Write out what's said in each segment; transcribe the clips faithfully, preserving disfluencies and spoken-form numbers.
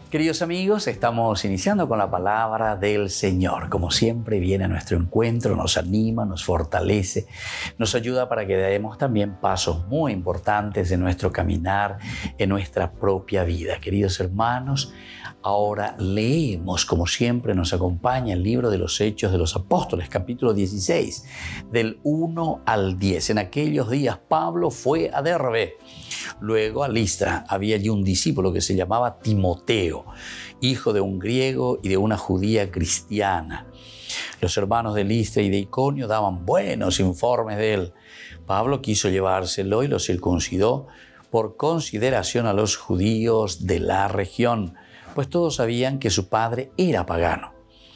Queridos amigos, estamos iniciando con la palabra del Señor. Como siempre, viene a nuestro encuentro, nos anima, nos fortalece, nos ayuda para que demos también pasos muy importantes en nuestro caminar, en nuestra propia vida. Queridos hermanos, ahora leemos, como siempre nos acompaña el libro de los Hechos de los Apóstoles, capítulo dieciséis, del uno al diez. En aquellos días Pablo fue a Derbe, luego a Listra. Había allí un discípulo que se llamaba Timoteo, hijo de un griego y de una judía cristiana. Los hermanos de Listra y de Iconio daban buenos informes de él. Pablo quiso llevárselo y lo circuncidó por consideración a los judíos de la región, pues todos sabían que su padre era pagano.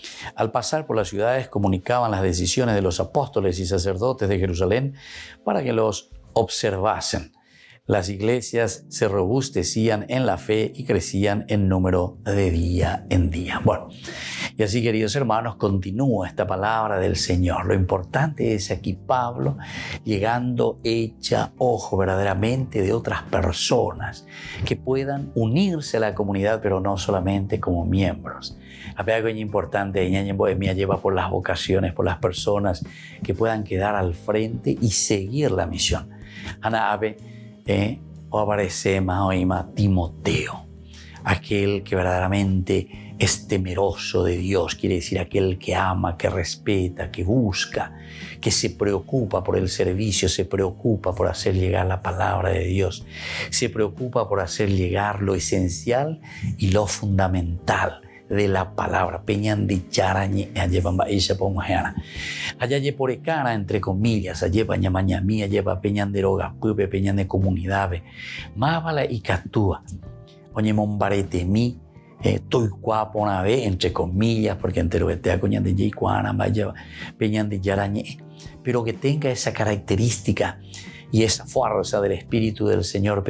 Al pasar por las ciudades comunicaban las decisiones de los apóstoles y sacerdotes de Jerusalén para que los observasen. Las iglesias se robustecían en la fe y crecían en número de día en día. Bueno, y así, queridos hermanos, continúa esta palabra del Señor. Lo importante es aquí Pablo llegando hecha ojo verdaderamente de otras personas que puedan unirse a la comunidad, pero no solamente como miembros. Algo importante, me lleva por las vocaciones, por las personas que puedan quedar al frente y seguir la misión. Ana Ave, Eh, o aparece más Timoteo, aquel que verdaderamente es temeroso de Dios, quiere decir aquel que ama, que respeta, que busca, que se preocupa por el servicio, se preocupa por hacer llegar la palabra de Dios, se preocupa por hacer llegar lo esencial y lo fundamental de la palabra. Peñan de charañe, llevan ella pomajana. Allá lle por cara, entre comillas, allá paña mañamía, lleva peñan de rogas, pupe, peñan de comunidades. Mábala y catúa. Oye, mombarete mi, estoy guapo una vez, entre comillas, porque entero que te coñan de yicuana, vaya, peñan de yarañe. Pero que tenga esa característica y esa fuerza del Espíritu del Señor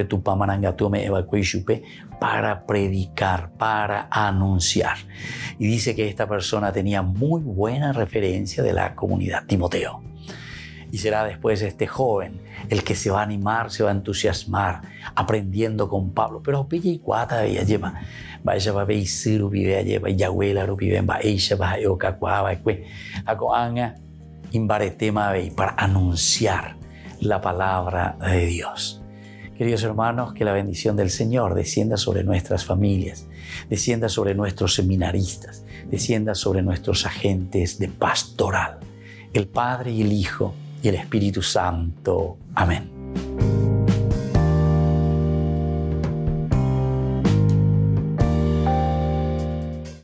para predicar, para anunciar. Y dice que esta persona tenía muy buena referencia de la comunidad, Timoteo. Y será después este joven el que se va a animar, se va a entusiasmar, aprendiendo con Pablo. Pero pilla y cuata ella lleva, vaya va a ver siru vive lleva y abuela ru vive va ella va a cacuaba que acoanga imbaretema para anunciar la palabra de Dios. Queridos hermanos, que la bendición del Señor descienda sobre nuestras familias, descienda sobre nuestros seminaristas, descienda sobre nuestros agentes de pastoral, el Padre y el Hijo y el Espíritu Santo. Amén.